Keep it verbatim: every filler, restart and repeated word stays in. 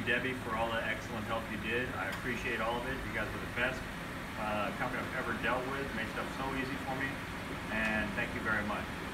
you, Debbie, for all the excellent help you did. I appreciate all of it. You guys were the best uh, company I've ever dealt with. Made stuff so easy for me, and thank you very much.